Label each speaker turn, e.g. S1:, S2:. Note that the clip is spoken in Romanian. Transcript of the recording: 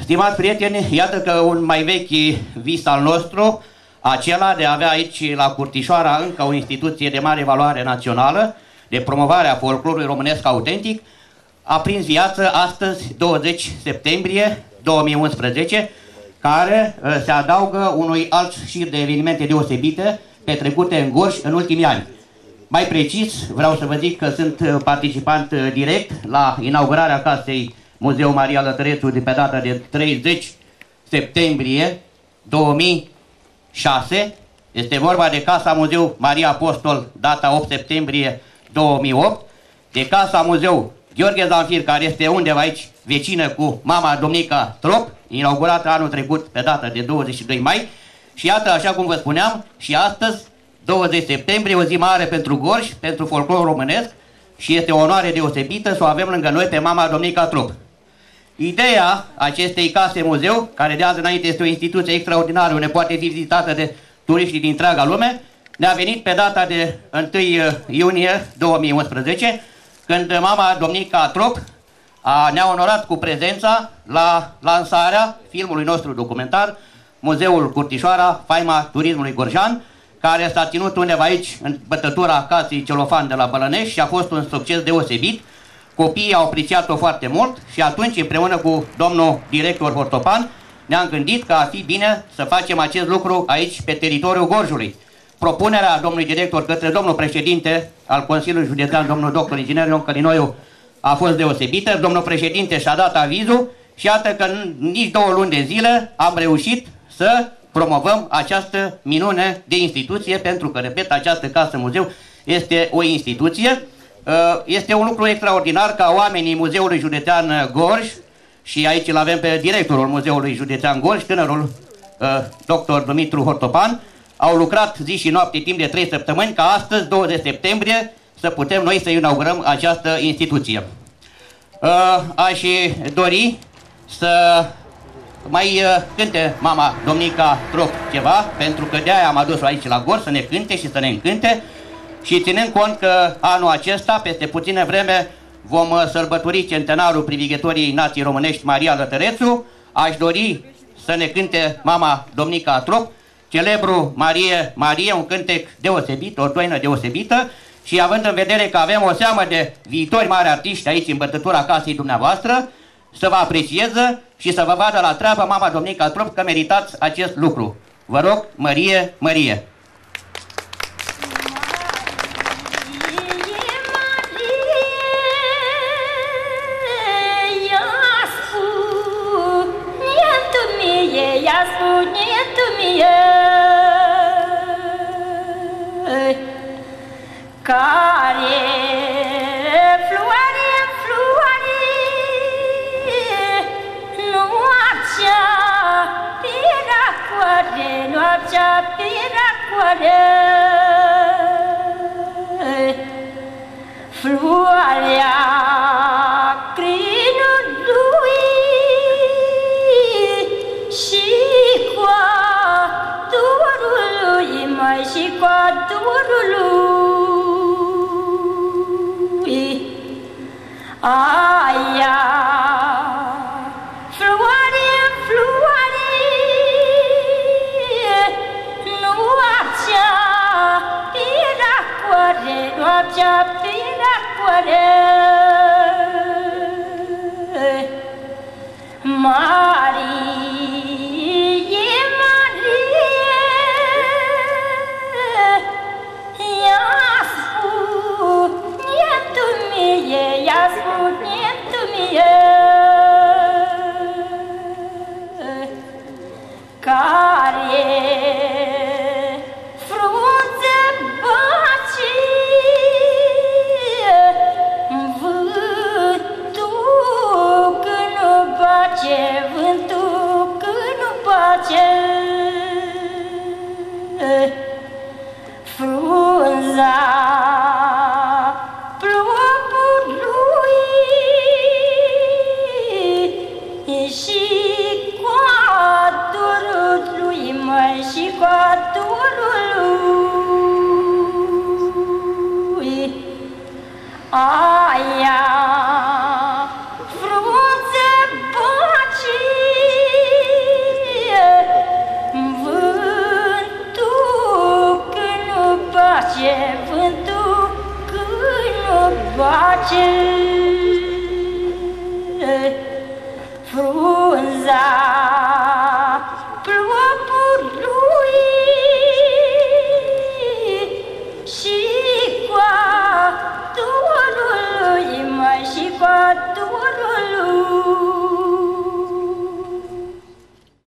S1: Stimați prieteni, iată că un mai vechi vis al nostru, acela de a avea aici la Curtișoara încă o instituție de mare valoare națională, de promovare a folclorului românesc autentic, a prins viață astăzi, 20 septembrie 2011, care se adaugă unui alt șir de evenimente deosebite petrecute în Gorj în ultimii ani. Mai precis, vreau să vă zic că sunt participant direct la inaugurarea casei Muzeul Maria Lătărețu de pe data de 30 septembrie 2006. Este vorba de Casa Muzeu Maria Apostol, data 8 septembrie 2008, de Casa Muzeu Gheorghe Zanfir, care este undeva aici, vecină cu mama Domnica Trop, inaugurată anul trecut pe data de 22 mai. Și iată, așa cum vă spuneam, și astăzi, 20 septembrie, o zi mare pentru Gorj, pentru folclorul românesc, și este o onoare deosebită să o avem lângă noi pe mama Domnica Trop. Ideea acestei case muzeu, care de azi înainte este o instituție extraordinară, unde poate fi vizitată de turiștii din întreaga lume, ne-a venit pe data de 1 iunie 2011, când mama Domnica Trop ne-a onorat cu prezența la lansarea filmului nostru documentar, Muzeul Curtișoara, faima turismului gorjan, care s-a ținut undeva aici, în bătătura casei Celofan de la Bălănești, și a fost un succes deosebit. Copiii au apreciat-o foarte mult și atunci, împreună cu domnul director Hortopan, ne-am gândit că ar fi bine să facem acest lucru aici, pe teritoriul Gorjului. Propunerea domnului director către domnul președinte al Consiliului Județean, domnul doctor inginer Ion Călinoiu, a fost deosebită. Domnul președinte și-a dat avizul și iată că în nici 2 luni de zile am reușit să promovăm această minune de instituție, pentru că, repet, această casă muzeu este o instituție. Este un lucru extraordinar ca oamenii Muzeului Județean Gorj, și aici îl avem pe directorul Muzeului Județean Gorj, tânărul dr. Dumitru Hortopan, au lucrat zi și noapte timp de 3 săptămâni, ca astăzi, 20 septembrie, să putem noi să inaugurăm această instituție. Aș dori să mai cânte mama Domnica Trop ceva, pentru că de-aia am adus-o aici la Gorj, să ne cânte și să ne încânte. Și ținând cont că anul acesta, peste puțină vreme, vom sărbători centenarul privighetorii nației românești Maria Lătărețu, aș dori să ne cânte mama Domnica Trop, celebru Marie, Marie, un cântec deosebit, o toină deosebită, și având în vedere că avem o seamă de viitori mari artiști aici în bătătura casei dumneavoastră, să vă aprecieze și să vă vadă la treabă mama Domnica Trop, că meritați acest lucru. Vă rog, Mărie, Mărie!
S2: Care floare, floare, noaptea pe racoare, noaptea pe racoare. Floarea crinului și coadorului, mai și coadorului. Aia, floare, floare, noaptea pe racoare, noaptea pe racoare. Marie, Marie, ia spune-tu mie, ia spune-tu mie, care frunze baci vântul când nu bace, vântul când nu bace. Frunza plombului și coadorului, mai și coadorului. Aia frunze baci doace